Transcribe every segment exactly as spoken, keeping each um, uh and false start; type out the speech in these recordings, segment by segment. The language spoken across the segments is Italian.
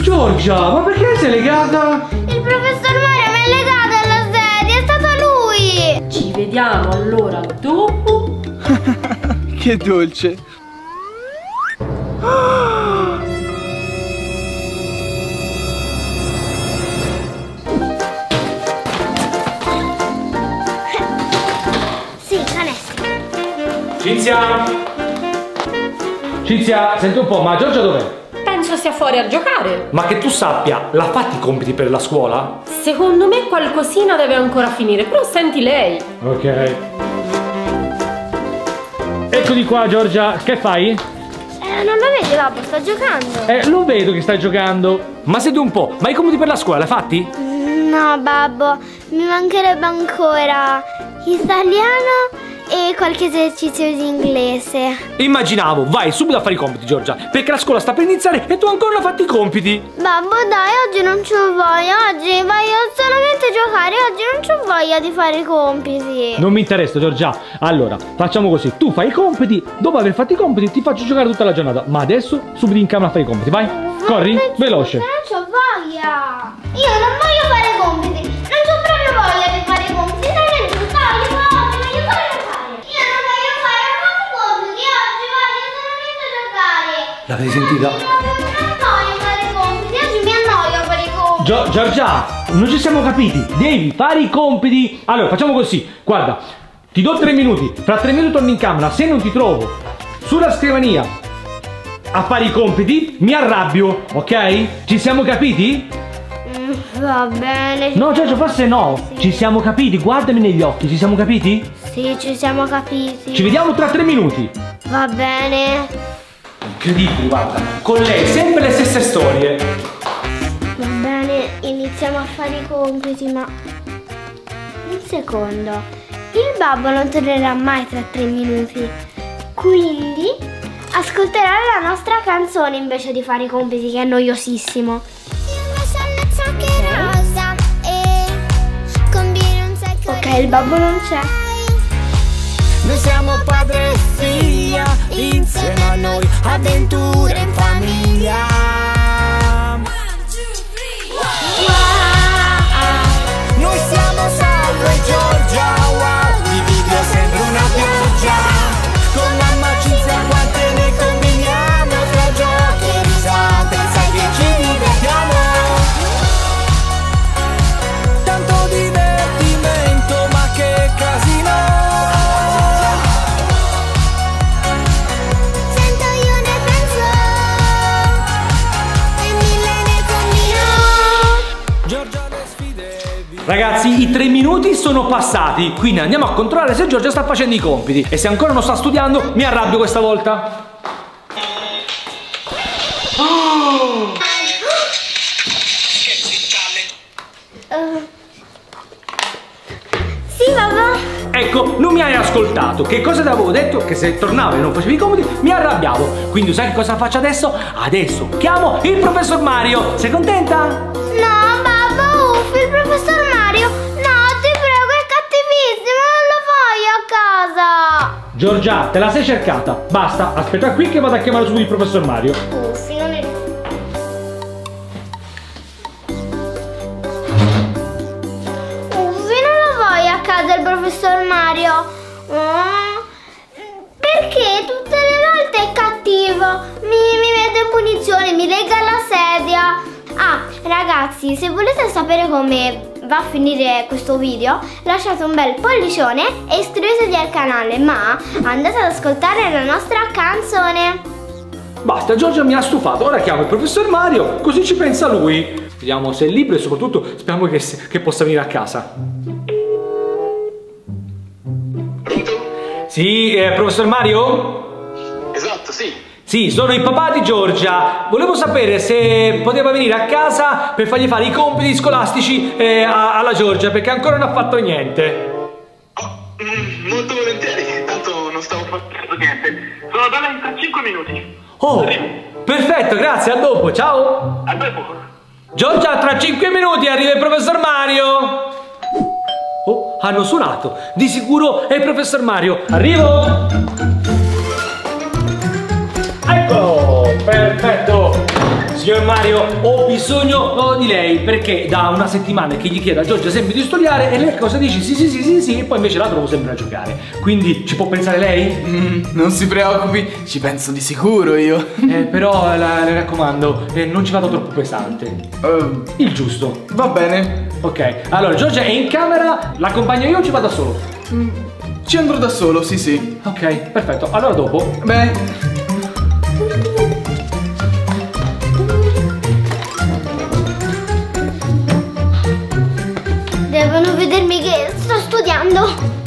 Giorgia, ma perché sei legata? Il professor Mario mi ha legato alla sedia, è stato lui! Ci vediamo allora dopo. Che dolce. Sì, canestro. Cinzia! Cinzia, senti un po', ma Giorgia dov'è? Penso sia fuori a giocare. Ma che tu sappia, l'ha fatti i compiti per la scuola? Secondo me qualcosina deve ancora finire, però senti lei. Ok. Eccoti qua, Giorgia, che fai? Eh, non lo vedi, babbo, sta giocando. Eh, lo vedo che stai giocando. Ma senti un po', ma i compiti per la scuola l'hai fatti? No, babbo, mi mancherebbe ancora italiano e qualche esercizio di inglese. Immaginavo, vai subito a fare i compiti, Giorgia, perché la scuola sta per iniziare e tu ancora non hai fatto i compiti. Babbo, dai, oggi non c'ho voglia, oggi voglio solamente giocare, oggi non c'ho voglia di fare i compiti. Non mi interessa, Giorgia. Allora, facciamo così, tu fai i compiti, dopo aver fatto i compiti ti faccio giocare tutta la giornata. Ma adesso subito in camera a fare i compiti, vai. Corri, veloce. Non c'ho voglia. Io non voglio fare i compiti, non c'ho proprio voglia di fare i compiti. Dai, dai, dai, voglio, voglio fare giocare. Io non voglio fare proprio compiti, oggi voglio solamente giocare. L'avete sentita? Non voglio fare i compiti, oggi mi annoio a fare i compiti. Gio Giorgia, non ci siamo capiti. Devi fare i compiti. Allora, facciamo così. Guarda, ti do tre minuti. Fra tre minuti torni in camera. Se non ti trovo sulla scrivania a fare i compiti, mi arrabbio, ok? Ci siamo capiti? Mm, va bene. No, Giorgio, forse no. Sì. Ci siamo capiti, guardami negli occhi, ci siamo capiti? Sì, ci siamo capiti. Ci vediamo tra tre minuti. Va bene. Incredibile, guarda. Con lei sempre le stesse storie. Va bene, iniziamo a fare i compiti, ma un secondo. Il babbo non tornerà mai tra tre minuti. Quindi ascolterà la nostra canzone invece di fare i compiti, che è noiosissimo. Ok, il babbo non c'è. Noi siamo padre e figlia, insieme a noi, avventure in famiglia. Noi siamo Salvo e Giorgia, wow, di video sembra una pioggia. Con mamma Cinzia quante ne combiniamo, tra giochi e risate, sai che ci divertiamo. Tanto divertimento, ma che casino. Sento io ne penso e mille ne combino. Giorgia le sfidevi. Ragazzi, i tre minuti sono passati, quindi andiamo a controllare se Giorgia sta facendo i compiti. E se ancora non sta studiando, mi arrabbio questa volta. Oh! Uh. Sì, papà. Ecco, non mi hai ascoltato. Che cosa ti avevo detto? Che se tornavi e non facevi i compiti, mi arrabbiavo. Quindi sai che cosa faccio adesso? Adesso chiamo il professor Mario. Sei contenta? No, babbo, uffi, il professor Mario. No, ti prego, è cattivissimo, non lo voglio a casa. Giorgia, te la sei cercata. Basta, aspetta qui che vado a chiamare subito il professor Mario. Uffi, non è... Uffi, non lo voglio a casa il professor Mario. Mm, perché tutte le volte è cattivo. Mi, mi mette in punizione, mi lega alla sedia. Ah, ragazzi, se volete sapere come va a finire questo video, lasciate un bel pollicione e iscrivetevi al canale, ma andate ad ascoltare la nostra canzone. Basta, Giorgia mi ha stufato. Ora chiamo il professor Mario, così ci pensa lui. Vediamo se è libero e soprattutto speriamo che, che possa venire a casa. Sì, eh, professor Mario? Esatto, sì. Sì, sono il papà di Giorgia. Volevo sapere se poteva venire a casa per fargli fare i compiti scolastici eh, a, alla Giorgia, perché ancora non ha fatto niente. Oh, mm, molto volentieri, tanto non stavo facendo niente. Sono da lei tra cinque minuti. Oh, Arrivo. perfetto, grazie, a dopo, ciao. A dopo. Giorgia, tra cinque minuti arriva il professor Mario. Oh, hanno suonato. Di sicuro è il professor Mario. Arrivo. Ecco, perfetto. Signor Mario, ho bisogno di lei perché da una settimana che gli chiedo a Giorgia sempre di studiare e lei cosa dice? Sì, sì, sì, sì, sì, e poi invece la trovo sempre a giocare. Quindi ci può pensare lei? Mm, non si preoccupi, ci penso di sicuro io. Eh, però la, le raccomando, eh, non ci vado troppo pesante. Uh, Il giusto. Va bene. Ok, allora Giorgia è in camera, l'accompagno io o ci vado da solo? Mm, ci andrò da solo, sì sì. Ok, perfetto, allora dopo. Beh. Devono vedermi che sto studiando.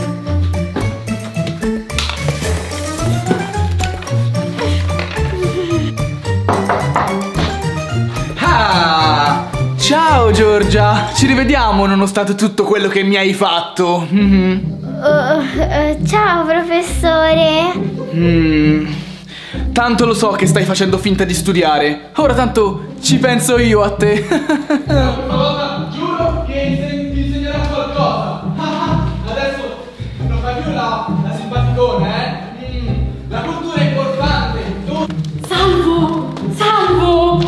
Ah! Ciao Giorgia, ci rivediamo nonostante tutto quello che mi hai fatto. Mm-hmm. Uh, uh, ciao professore. Mm. Tanto lo so che stai facendo finta di studiare. Ora tanto ci penso io a te. Una volta giuro che ti insegnerò qualcosa. Adesso non fai più la, la simpaticona, eh? Mm. La cultura è importante. Tu... Salvo! Salvo!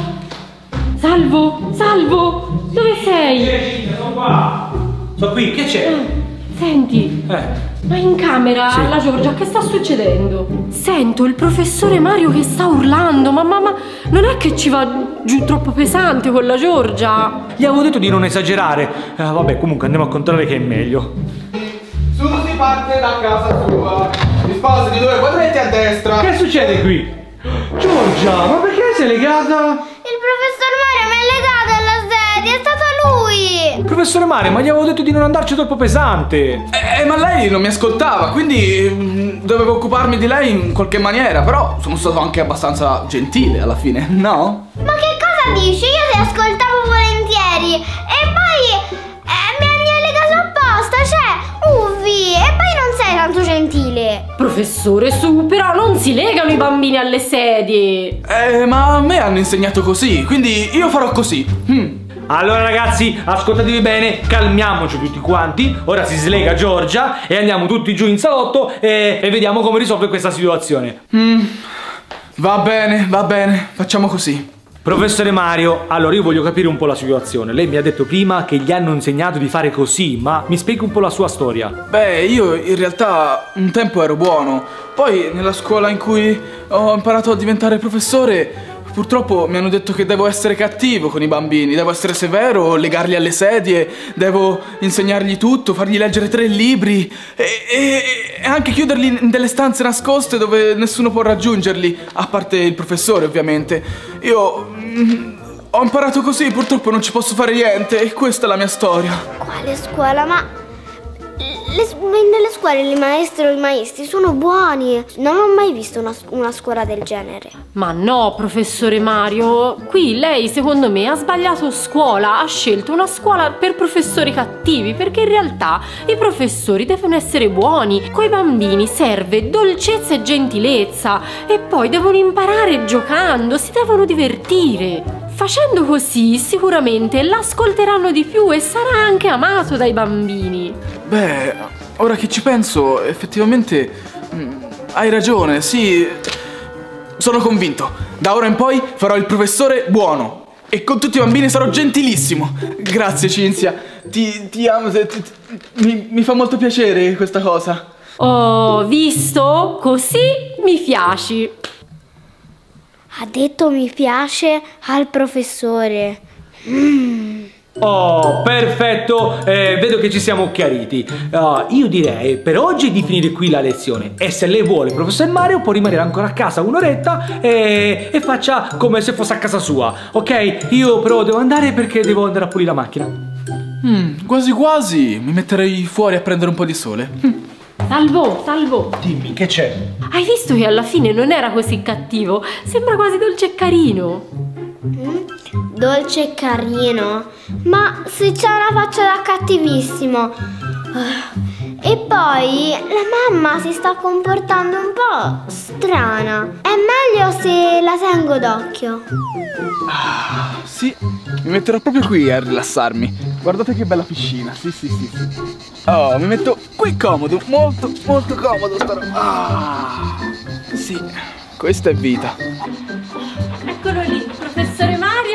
Salvo! Salvo! Dove sei? Sono qua. Sono qui, che c'è? Senti, Eh. ma in camera, Sì. la Giorgia, che sta succedendo? Sento il professore Mario che sta urlando, ma mamma, non è che ci va giù troppo pesante con la Giorgia? Gli avevo detto di non esagerare. Eh, vabbè, comunque andiamo a controllare che è meglio. Su si parte da casa sua. Risposta di due quadretti a destra. Che succede qui? Giorgia, ma perché sei legata? Il professor Mario mi ha legato alla sedia, è stato lui. Professore Mario, ma gli avevo detto di non andarci troppo pesante. Eh, ma lei non mi ascoltava, quindi mm, dovevo occuparmi di lei in qualche maniera. Però sono stato anche abbastanza gentile alla fine, no? Ma che cosa dici? Io ti ascoltavo volentieri. E poi eh, mi, mi hai legato apposta, cioè, uffi. E poi non sei tanto gentile. Professore, su, però non si legano i bambini alle sedie. Eh, ma a me hanno insegnato così, quindi io farò così. Mm. Allora ragazzi, ascoltatevi bene, calmiamoci tutti quanti. Ora si slega Giorgia e andiamo tutti giù in salotto e, e vediamo come risolve questa situazione. Mm. Va bene, va bene, facciamo così. Professore Mario, allora io voglio capire un po' la situazione. Lei mi ha detto prima che gli hanno insegnato di fare così, ma mi spieghi un po' la sua storia. Beh, io in realtà un tempo ero buono. Poi nella scuola in cui ho imparato a diventare professore, purtroppo mi hanno detto che devo essere cattivo con i bambini, devo essere severo, legarli alle sedie, devo insegnargli tutto, fargli leggere tre libri e, e, e anche chiuderli in delle stanze nascoste dove nessuno può raggiungerli, a parte il professore ovviamente. Io mm, ho imparato così, purtroppo non ci posso fare niente e questa è la mia storia. Quale scuola? Ma le, nelle scuole i maestri o i maestri sono buoni. Non ho mai visto una, una scuola del genere. Ma no, professore Mario, qui lei secondo me ha sbagliato scuola, ha scelto una scuola per professori cattivi, perché in realtà i professori devono essere buoni, coi bambini serve dolcezza e gentilezza e poi devono imparare giocando, si devono divertire. Facendo così sicuramente l'ascolteranno di più e sarà anche amato dai bambini. Beh, ora che ci penso, effettivamente mh, hai ragione, sì. Sono convinto. Da ora in poi farò il professore buono e con tutti i bambini sarò gentilissimo. Grazie Cinzia, ti, ti amo, ti, ti, mi, mi fa molto piacere questa cosa. Oh, visto? Così mi piaci. Ha detto mi piace al professore. Mm. Oh, perfetto, eh, vedo che ci siamo chiariti. uh, Io direi per oggi di finire qui la lezione. E se lei vuole, professor Mario, può rimanere ancora a casa un'oretta e, e faccia come se fosse a casa sua. Ok? Io però devo andare perché devo andare a pulire la macchina. mm, Quasi quasi mi metterei fuori a prendere un po' di sole. mm. Salvo, Salvo, Dimmi, che c'è? hai visto che alla fine non era così cattivo? Sembra quasi dolce e carino. Mm? Dolce e carino. Ma se c'ha una faccia da cattivissimo. Uh, E poi la mamma si sta comportando un po' strana. È meglio se la tengo d'occhio. Ah, sì, mi metterò proprio qui a rilassarmi. Guardate che bella piscina, sì sì sì, sì. Oh, mi metto qui comodo, molto molto comodo starò. Ah, sì, questa è vita. Eccolo lì, professore Mario.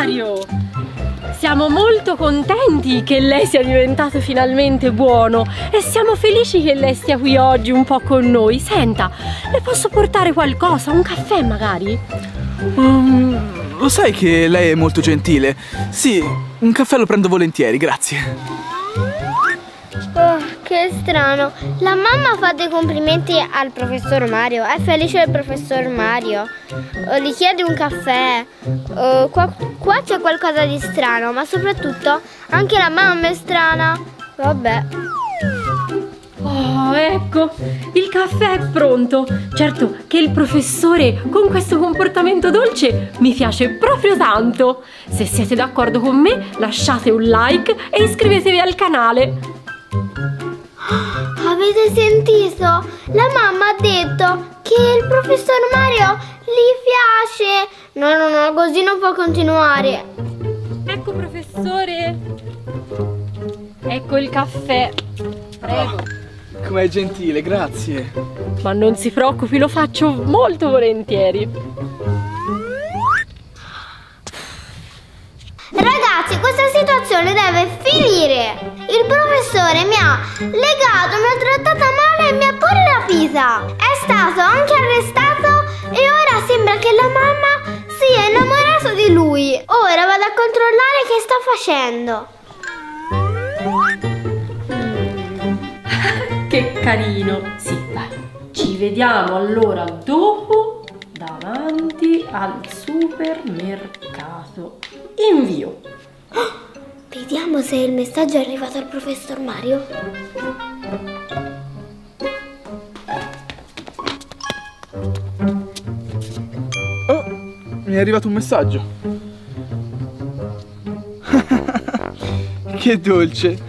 Mario! Siamo molto contenti che lei sia diventato finalmente buono e siamo felici che lei stia qui oggi un po' con noi. Senta, le posso portare qualcosa? Un caffè magari? Um, lo sai che lei è molto gentile? Sì, un caffè lo prendo volentieri, grazie. Oh, che strano. La mamma fa dei complimenti al professor Mario. È felice del professor Mario. Oh, gli chiede un caffè. Oh, qua qua c'è qualcosa di strano, ma soprattutto anche la mamma è strana. Vabbè. Oh, ecco, il caffè è pronto. Certo che il professore con questo comportamento dolce mi piace proprio tanto. Se siete d'accordo con me, lasciate un like e iscrivetevi al canale. Avete sentito? La mamma ha detto che il professor Mario gli piace. No, no, no, così non può continuare. Ecco, professore. Ecco il caffè. Prego. Oh, com'è gentile, grazie. Ma non si preoccupi, lo faccio molto volentieri. Ragazzi, questa situazione deve finire. Il professore mi ha legato, mi ha trattata male e mi ha pure rapita. È stato anche arrestato e ora sembra che la mamma sia innamorata di lui. Ora vado a controllare che sta facendo. Che carino. Sì, dai. Ci vediamo allora dopo davanti al supermercato. Invio. Vediamo se il messaggio è arrivato al professor Mario. Oh, mi è arrivato un messaggio. Che dolce.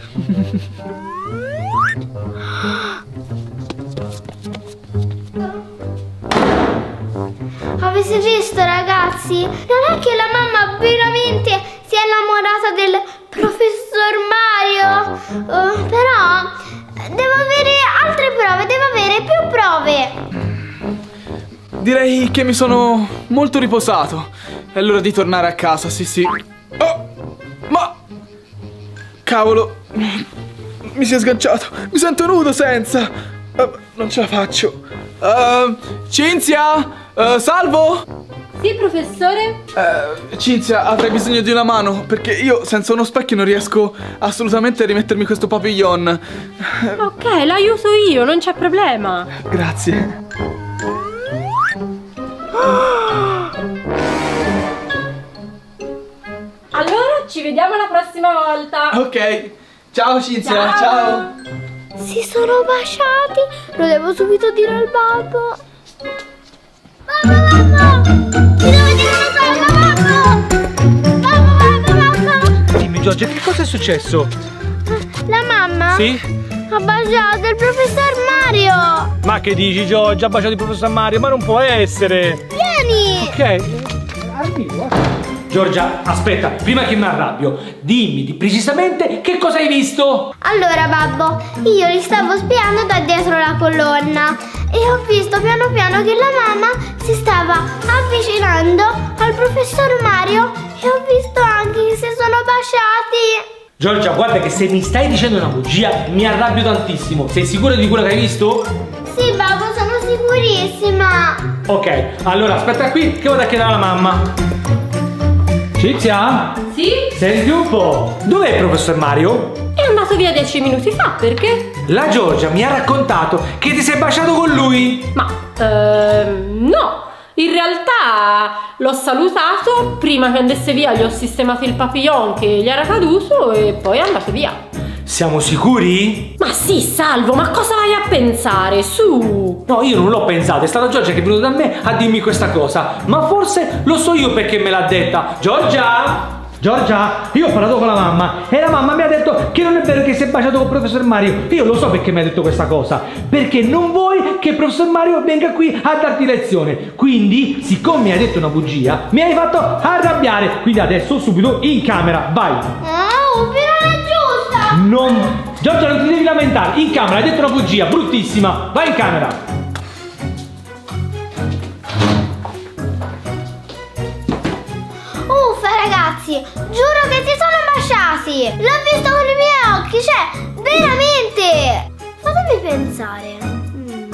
Avete visto, ragazzi? Non è che la mamma veramente si è innamorata del professor Mario. Uh, però devo avere altre prove, devo avere più prove. Direi che mi sono molto riposato. È l'ora di tornare a casa, sì sì. Oh, ma... Cavolo, mi si è sganciato. Mi sento nudo senza. Uh, non ce la faccio. Uh, Cinzia? Uh, salvo? Sì, professore? Uh, Cinzia, avrei bisogno di una mano, perché io senza uno specchio non riesco assolutamente a rimettermi questo papillon. Ok, l'aiuto io, non c'è problema. Grazie. Allora, ci vediamo la prossima volta. Ok, ciao Cinzia, ciao, ciao. Si sono baciati. Lo devo subito dire al babbo. Babbo, babbo! Ti devo dire una cosa, babbo! Babbo, babbo, babbo! Dimmi Giorgia, che cosa è successo? La mamma Sì? ha baciato il professor Mario. Ma che dici Giorgia? Ha baciato il professor Mario? Ma non può essere. Vieni! Ok. Arrivo, eh. Giorgia, aspetta, prima che mi arrabbio, dimmi di precisamente che cosa hai visto? Allora babbo, io li stavo spiando da dietro la colonna e ho visto piano piano che la mamma si stava avvicinando al professor Mario e ho visto anche che si sono baciati. Giorgia, guarda che se mi stai dicendo una bugia mi arrabbio tantissimo. Sei sicura di quello che hai visto? Sì babbo, sono sicurissima. Ok, allora aspetta qui che vado a chiedere alla mamma. Cinzia? Sì? Senti un po', dov'è il professor Mario? È andato via dieci minuti fa, perché? La Giorgia mi ha raccontato che ti sei baciato con lui. Ma, ehm, no. In realtà l'ho salutato, prima che andasse via gli ho sistemato il papillon che gli era caduto e poi è andato via. Siamo sicuri? Ma sì, Salvo, ma cosa vai a pensare? Su! No, io non l'ho pensato, è stata Giorgia che è venuta da me a dirmi questa cosa. Ma forse lo so io perché me l'ha detta. Giorgia! Giorgia, io ho parlato con la mamma e la mamma mi ha detto che non è vero che si è baciato con il professor Mario. Io lo so perché mi ha detto questa cosa, perché non vuoi che il professor Mario venga qui a darti lezione. Quindi, siccome mi hai detto una bugia, mi hai fatto arrabbiare. Quindi adesso subito in camera, vai. Oh, però è giusta. Non... Giorgia, non ti devi lamentare, in camera, hai detto una bugia, bruttissima. Vai in camera. Uffa ragazzi, ragazzi, giuro che si sono baciati. L'ho visto con i miei occhi, cioè, veramente. Fatemi pensare. Mm.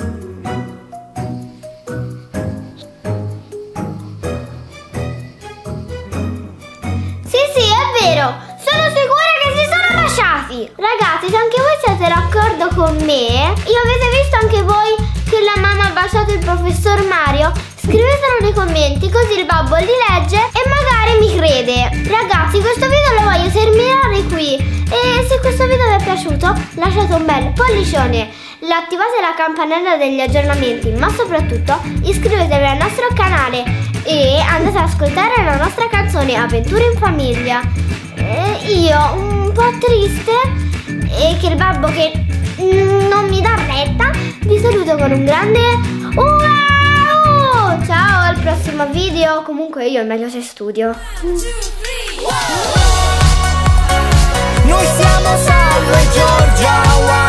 Sì, sì, è vero. Sono sicura che si sono baciati. Ragazzi, se anche voi siete d'accordo con me e avete visto anche voi che la mamma ha baciato il professor Mario, scrivetelo nei commenti così il babbo li legge e magari mi crede. Ragazzi, questo video lo voglio terminare qui e se questo video vi è piaciuto lasciate un bel pollicione, attivate la campanella degli aggiornamenti, ma soprattutto iscrivetevi al nostro canale e andate ad ascoltare la nostra canzone Avventure in famiglia. E io un po' triste e che il babbo che non mi dà retta, vi saluto con un grande wow! Ciao, al prossimo video. Comunque io è meglio se studio. Noi siamo Salvo e Giorgia, wow.